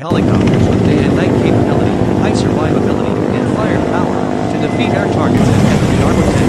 helicopters with day and night capability, high survivability, and firepower to defeat air targets at enemy armor